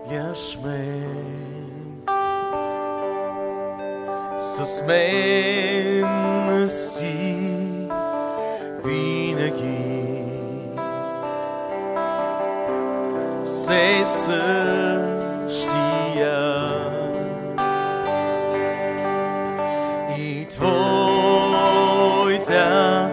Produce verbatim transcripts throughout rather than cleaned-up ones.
Яшмен. С мен си винаги, все същия, и Твоята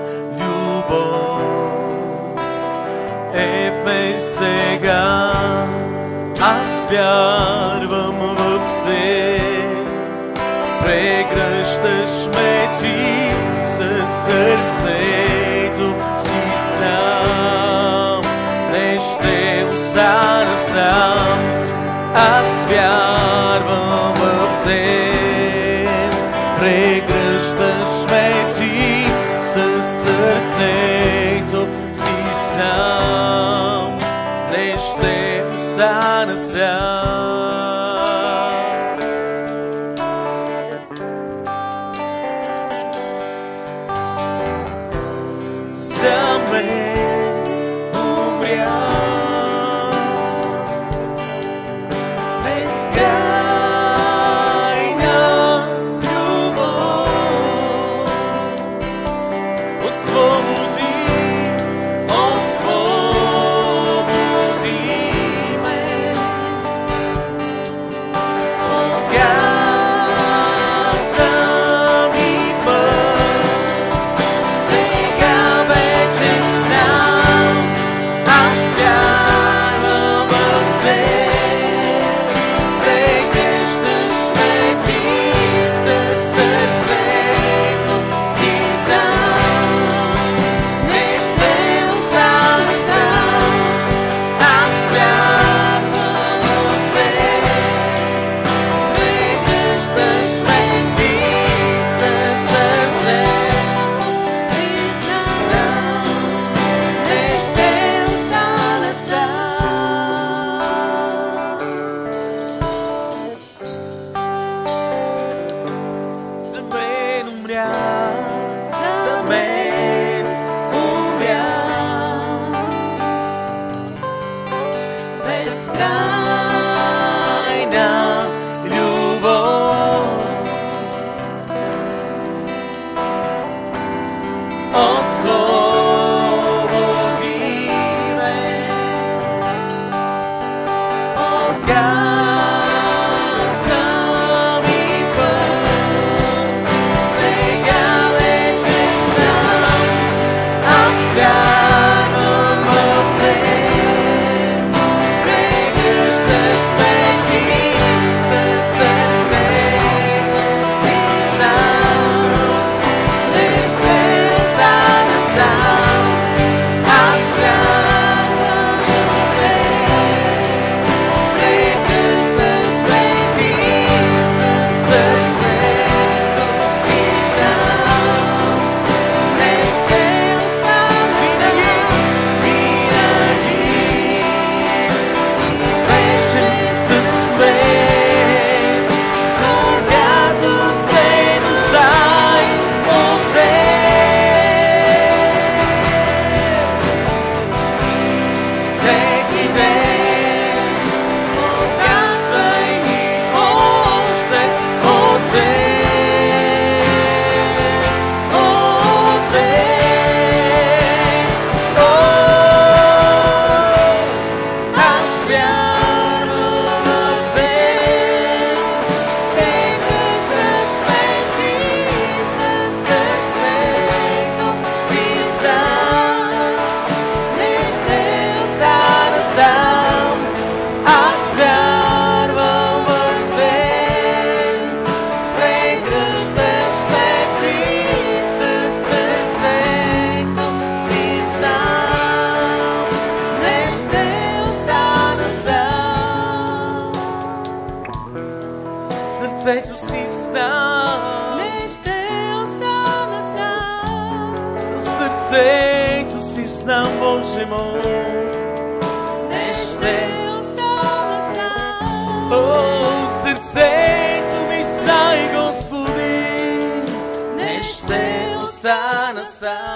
любов е в мен сега. Аз вярвам в Теб, прегръщаш ме Ти със сърцето си знам, не ще остана сам. Аз вярвам в Теб, прегръщаш ме Ти със сърцето си знам, не ще остана сам. За мен умря безкрайна любов. Освободи, освободи ме. Показа ми път, сега вече знам. Аз вярвам в Теб, прегръщаш ме Ти със сърцето си знам, не ще остана сам. Аз вярвам в Теб, прегръщаш ме Ти със сърцето си знам, не ще остана сам. За мен умря, за мен умря безкрайна любов. Освободи ме, показа ми път, сега вече знам. Аз вярвам в Теб, прегръщаш ме Ти със сърцето си знам, не ще остана сам. Аз вярвам в Теб, прегръщаш ме Ти със сърцето си знам, не ще остана винаги, винаги. И беше с мен, когато се нуждай от Теб. Всеки ден показвай ми още от Теб, от Теб. О, аз вярвам в Теб, прегръщаш ме Ти със сърцето си знам, не ще остана сам. Аз вярвам в Теб, прегръщаш ме Ти със сърцето си знам, не ще остана сам. Със сърцето си знам, не ще остана сам. Със сърцето си знам, Боже мой, не ще остана сам. О, в сърцето ми знай, Господи, не ще остана сам.